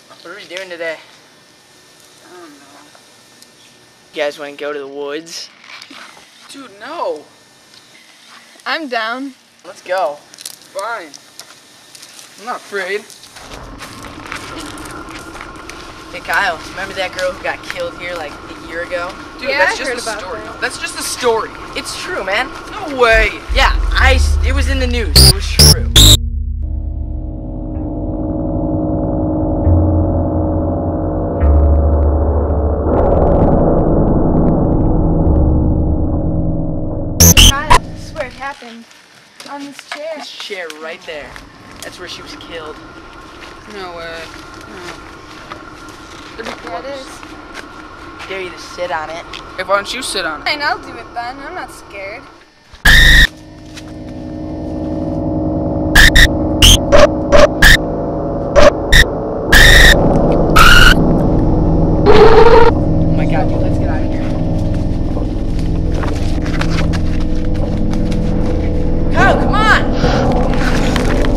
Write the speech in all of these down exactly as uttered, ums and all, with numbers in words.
What are we doing today? I don't know. You guys want to go to the woods? Dude, no. I'm down. Let's go. Fine. I'm not afraid. Hey Kyle, remember that girl who got killed here like a year ago? Dude, Yeah, that's I just heard a about story. that. That's just a story. It's true, man. No way. Yeah, I. s- It was in the news. It was true. Kyle, I swear it happened. On this chair. This chair right there. That's where she was killed. No way. No. It'd be Yeah, it close. is. Dare you to sit on it. Hey, why don't you sit on it? Fine, I'll do it then. I'm not scared. Oh my god, dude, let's get out of here. Kyle, come on!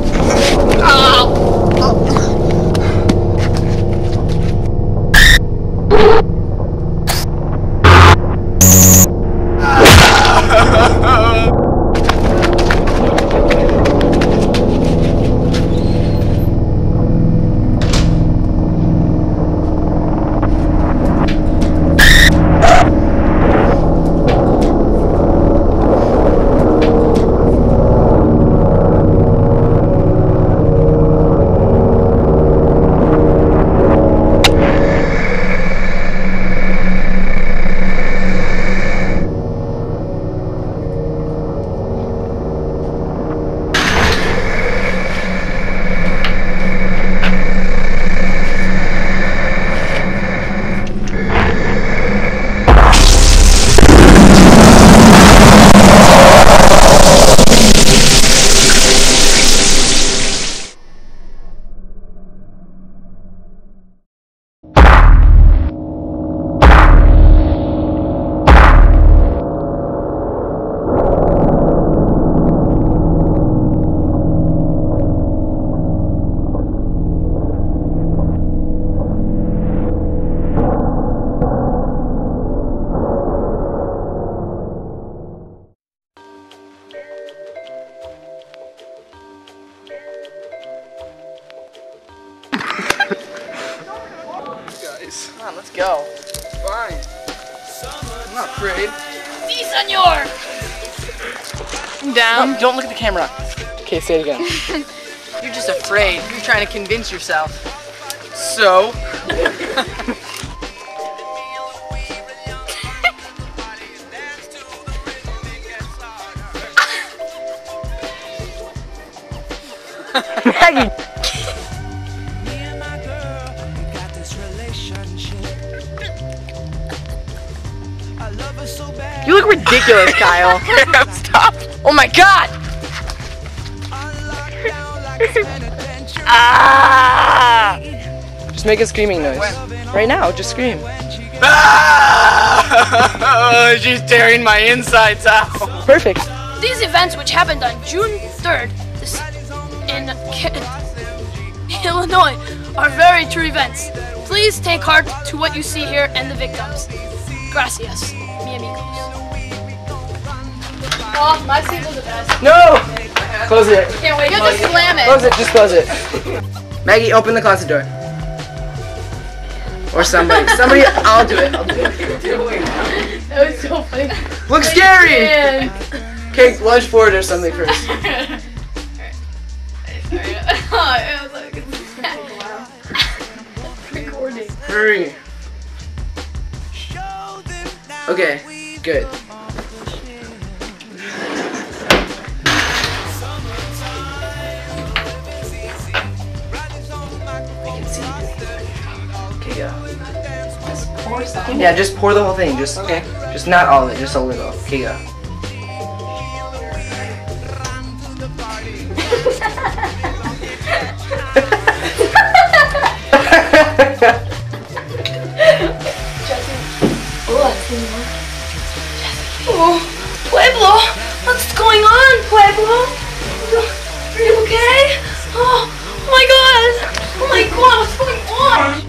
Guys. Come on, let's go. Fine. I'm not afraid. Si, senor! I'm down. No, don't look at the camera. Okay, say it again. You're just afraid. You're trying to convince yourself. So? Maggie! You look ridiculous, Kyle. Stop. Oh my god! Ah! Just make a screaming noise. Right now, just scream. Ah! She's tearing my insides out. Perfect. These events, which happened on June third this, in Illinois, are very true events. Please take heart to what you see here and the victims. Gracias, mi amigos. Oh, my scenes are the best. No! Close it. Can't wait. You have to slam it. Close it, just close it. Maggie, open the closet door. Or somebody. Somebody, I'll do it. I'll do it. That was so funny. Look scary! Man. Okay, lunge forward or something first. Recording. Hurry. Okay, good. Okay, go. Yeah, just pour the whole thing. Just Okay. Just not all of it, just a little. Okay, go. Oh, Pueblo, what's going on, Pueblo? Are you okay? Oh, oh my God! Oh my God, what's going on? one.